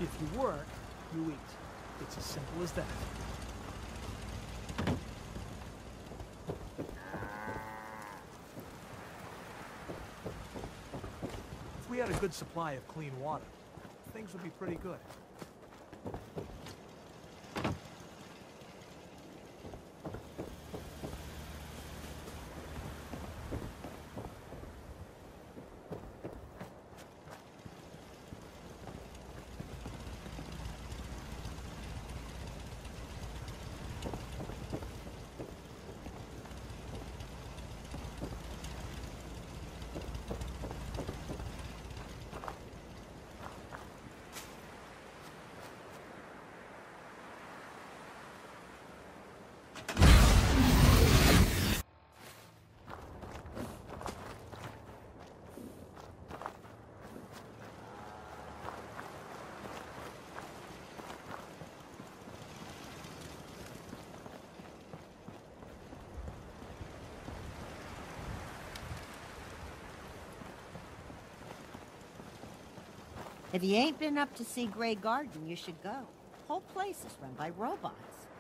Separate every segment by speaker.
Speaker 1: If you work, you eat. It's as simple as that. If we had a good supply of clean water, things would be pretty good.
Speaker 2: If you ain't been up to see Grey Garden, you should go. Whole place is run by robots.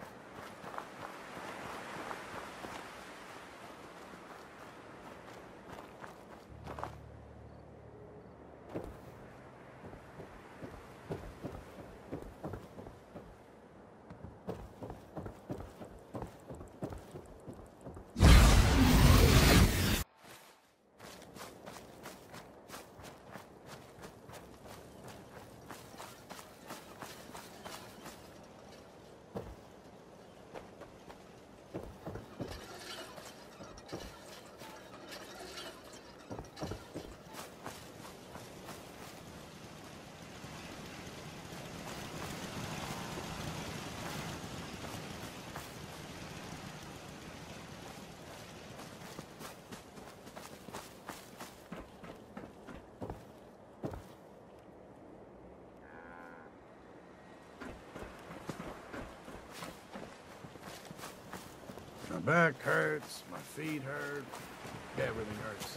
Speaker 3: My back hurts, my feet hurt, everything hurts.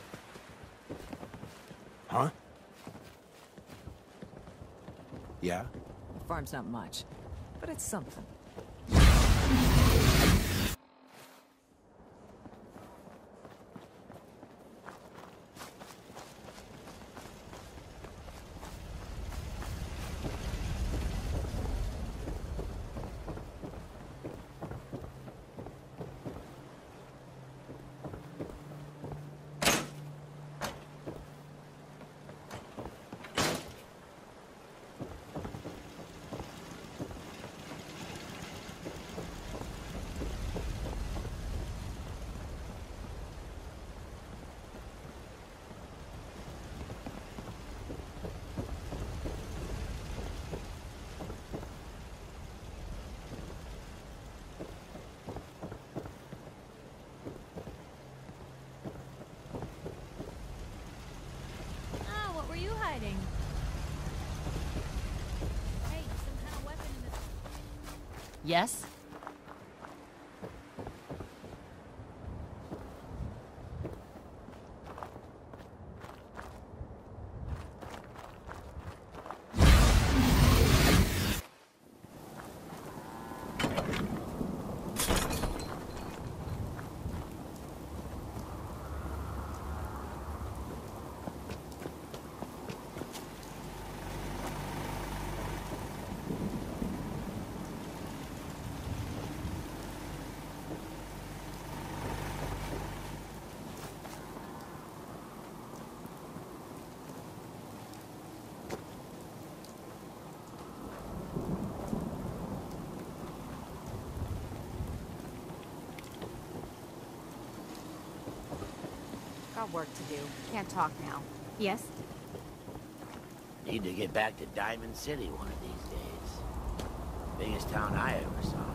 Speaker 4: Huh? Yeah?
Speaker 5: Farm's not much, but it's something.
Speaker 6: Were you hiding? Hey, some kind of weapon in the...
Speaker 5: Yes?
Speaker 6: Got work to do. Can't talk now. Yes?
Speaker 7: Need to get back to Diamond City one of these days. Biggest town I ever saw.